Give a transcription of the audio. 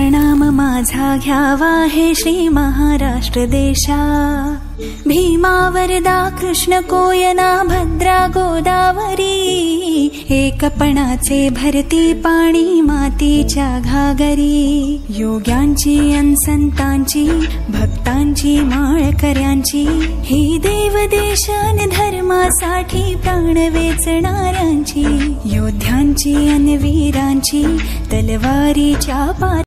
प्रणाम माझा घ्यावा हे श्री महाराष्ट्र देशा। भीमा वरदा कृष्ण कोयना भद्रा गोदावरी, एकपणाचे भरती पाणी मातीच्या घागरी। योग्यांची अन संतांची भक्तांची माळकऱ्यांची, ही देवदेश अन धर्मासाठी प्राण वेचणाऱ्यांची। योद्ध्यांची अन वीरांची तलवारीच्या